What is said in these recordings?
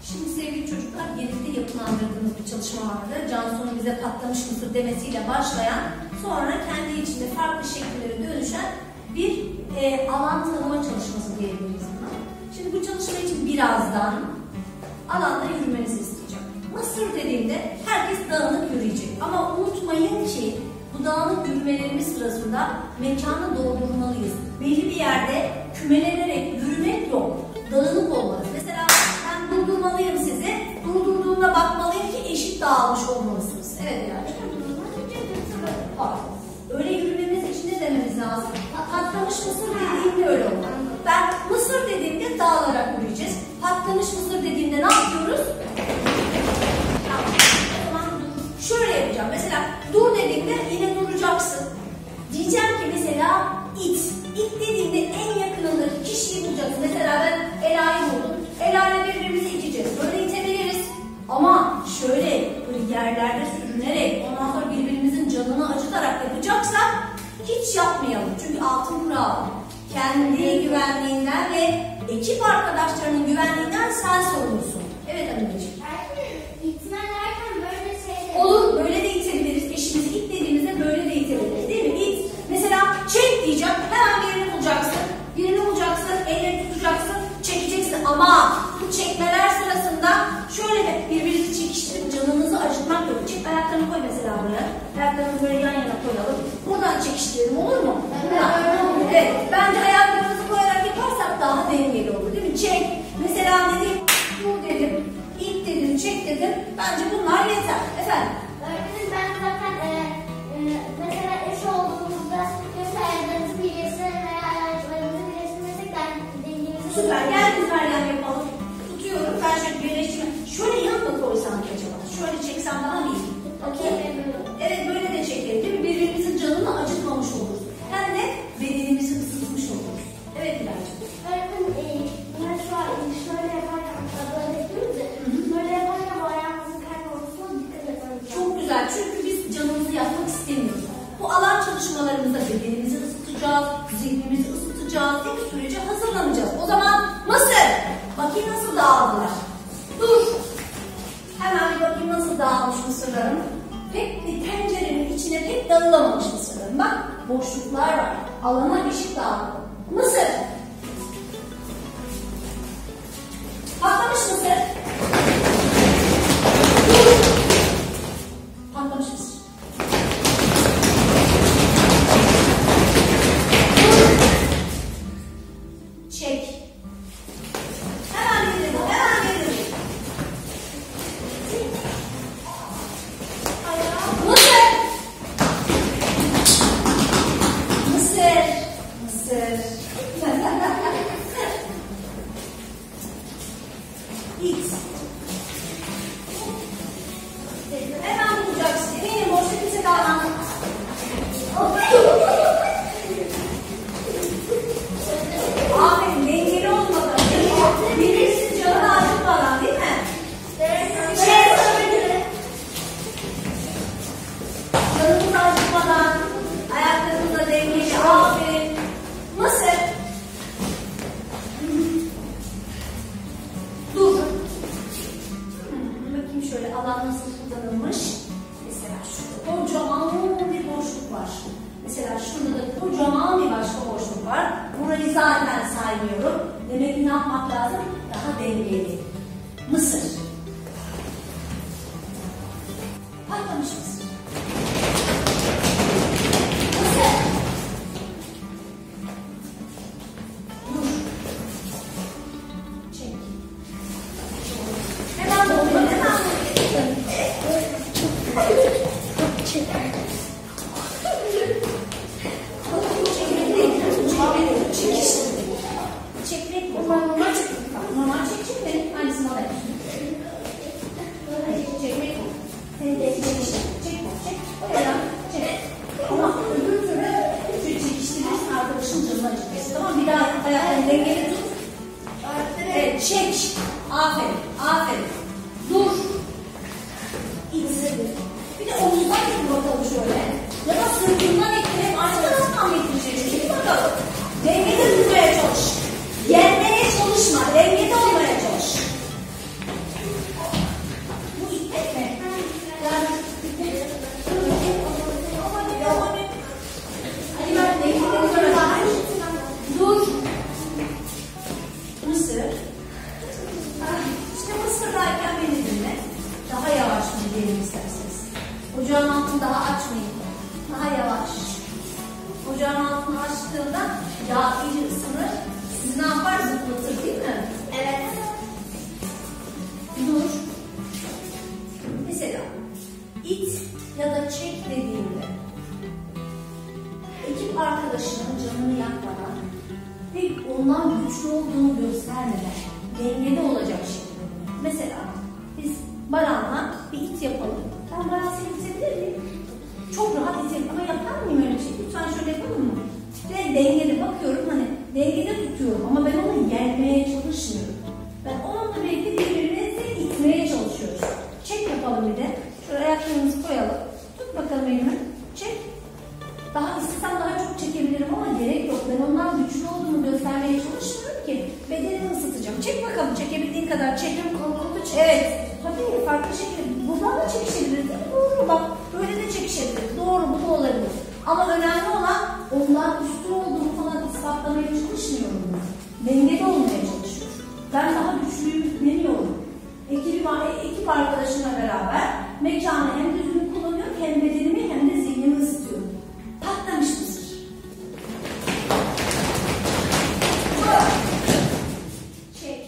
Şimdi sevgili çocuklar, birlikte yapılandırdığımız bir çalışma vardı. Cansu'nun bize patlamış mısır demesiyle başlayan, sonra kendi içinde farklı şekillere dönüşen bir alan tanıma çalışması diyebiliriz buna. Şimdi bu çalışma için birazdan alanda yürümenizi isteyeceğim. Mısır dediğimde herkes dağınık yürüyecek. Ama unutmayın ki bu dağınık yürümelerimiz sırasında mekanı doldurmalıyız. Belli bir yerde kümelenerek yürümek yok. Dağınık olmaz. Mesela ben durdurmalıyım sizi. Durdurduğumda bakmalıyım ki eşit dağılmış olmalısınız. Evet yani. Öyle yürümemiz için ne dememiz lazım? Patlamış mısır dediğimde öyle olmalı. Ben mısır dediğimde dağılarak yürüyeceğiz. Patlamış mısır dediğimde ne yapıyoruz? Şöyle yapacağım. Mesela dur dediğimde yine duracaksın. Diyeceğim ki mesela it. İt dediğimde en yakınındaki kişiyi bulacaksın. Mesela ben Ela'yı buldum. Ela'yla birbirimizi iteceğiz. Böyle itebiliriz. Ama şöyle yerlerde sürünerek ondan sonra birbirimizin canını acıtarak yapacaksak hiç yapmayalım. Çünkü altın kural. Kendi güvenliğinden ve ekip arkadaşlarının güvenliğinden sen sorumlusun. Evet anneciğim. Olur, böyle de itebiliriz. Eşimizi it dediğimizde böyle de itebiliriz. Değil mi? İt. Mesela çek diyeceğim. Hemen birini bulacaksın. Birini bulacaksın. Elleri tutacaksın. Çekeceksin. Ama bu çekmeler sırasında şöyle birbirinizi çekiştirip canınızı acıtmak yok. Çek ayaklarını koy mesela buraya. Ayaklarını böyle yan yana koyalım. Buradan çekiştirelim. Olur mu? Evet. Bence ayaklarımızı koyarak yaparsak daha dengeli olur. Değil mi? Çek. Mesela dedim. Dur dedim. İt dedim. Çek dedim. Bence bunlar yeter. Efendim? Öğretmenim ben zaten mesela eş olduğumuzda göz ayarlarımızı birleştirelim veya ayarlarımızı birleştirmesek de dengemizi... Süper. Gel biz Meryem yapalım. Tutuyorum. Ben şöyle birleştirme. Şöyle yan mı koysam ki acaba? Şöyle çeksem daha mı iyi? Okey. Evet böyle de çekelim. Değil mi? Birbirimizin canını acıtmamış oluruz. Hem de bedenimizi ısıtmış oluruz. Evet İlacığım. Öğretmenim ben şu an şöyle yaparken böyle yapıyoruz ya. Böyle yaparken bu ayağımızın kaybolmasına dikkat etmemiz lazım. Çok güzel. Çünkü biz canımızı yapmak istemiyoruz. Bu alan çalışmalarımızda bedenimizi ısıtacağız, zihnimizi ısıtacağız. Tek sürece hazırlanacağız. O zaman mısır. Bakayım nasıl dağıldılar. Dur. Hemen bir bakayım nasıl dağılmış mısırlarım. Pek bir tencerenin içine pek dağılamamış mısırlarım. Bak boşluklar var. Alana eşit dağıldı. Mısır. Patlamış mısır. Dur. Patlamış mısır. Çek. Hemen verelim, hemen verelim. Mısır. Mısır. Mısır. İt. Hemen bulacaksın. Eminim boşta kimse kalmaz. Aferin, dengeli olmadan. Birbirinizin canını acıtmadan değil mi? Canımızı acıtmadan, ayaklarımızla dengeli. Aferin. Mısır. Dur. Bakayım şöyle alan nasıl kullanılmış. Mesela şurada kocaman bir boşluk var. Mesela şurada da kocaman bir başka boşluk var. Burayı zaten saymıyorum. Demek ki ne yapmak lazım? Daha dengeli. Mısır. Patlamış mısır. Mısır. Dur. Çek. Hemen doldur. Hemen çek. Çekmek bu. Normal çekmek. Normal çekmek. Aynısını alayım. Çekmek bu. Seni de çekiştir. Çek. Oraya çek. Ama öbür türlü çekiştirirsin arkadaşın canını acıtıyorsun. Tamam, bir daha ayaklarını dengeli tut. Evet, çek. Aferin. Dur. İt. Bir de omuzdan itin bakalım şöyle. Ya da sırtından itin. Hep aynı taraftan mı itireceksin? İtin bakalım. Dengede durmaya çalış. Yenmeye çalışma. Dengede olmaya çalış. Daha yavaş mı diyelim isterseniz. Ocağın altını daha açmayın. Daha yavaş. Ocağın altını açtığında yağ iyice ısınır. Sizi ne yapar? Zıplatır değil mi? Evet. Dur. Mesela it ya da çek dediğimde ekip arkadaşının canını yakmadan ve ondan güçlü olduğunu göstermeden dengede olacak şekilde. Mesela biz Baran'la bir it yapalım. Ben Baran seni itebilir miyim? Çok rahat iterim ama yapar mıyım öyle bir şey? Lütfen şöyle yapalım mı? Ve dengede bakıyorum, hani dengede tutuyorum ama ben onu yenmeye çalışmıyorum. Ben onunla birlikte birbirimizi itmeye çalışıyoruz. Çek yapalım bir de. Şöyle ayaklarımızı koyalım. Tut bakalım elimi. Çek. Daha istesem daha çok çekebilirim ama gerek yok. Ben ondan güçlü olduğunu göstermeye çalışmıyorum ki. Bedenimi ısıtacağım. Çek bakalım. Çekebildiğin kadar çek. Kolunu çek. Evet. Tabii farklı şekilde. Buradan da çekişebilir değil mi? Doğru bak. Böyle de çekişebilir. Doğru, bu da olabilir. Ama önemli olan ondan üstün olduğunu falan ispatlamaya çalışmıyorum ben. Dengede olmaya çalışıyorum. Ben daha güçlüyüm demiyorum. Ekip arkadaşımla beraber mekanı hem düzgün kullanıyorum, hem bedenimi hem de zihnimi ısıtıyorum. Patlamış mısır. Çek.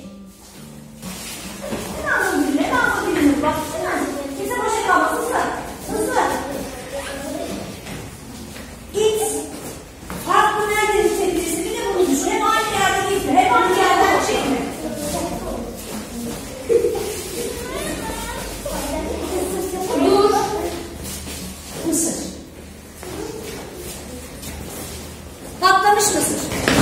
Ne yapabilirim? Bak, kimse boşa kalmaz. Hızlı. İt. Farklı nereden itebilirsin? Bir de bunu düşün. Hem aynı yerden itme, hem aynı yerden çekme. Dur. Mısır. Patlamış mısır.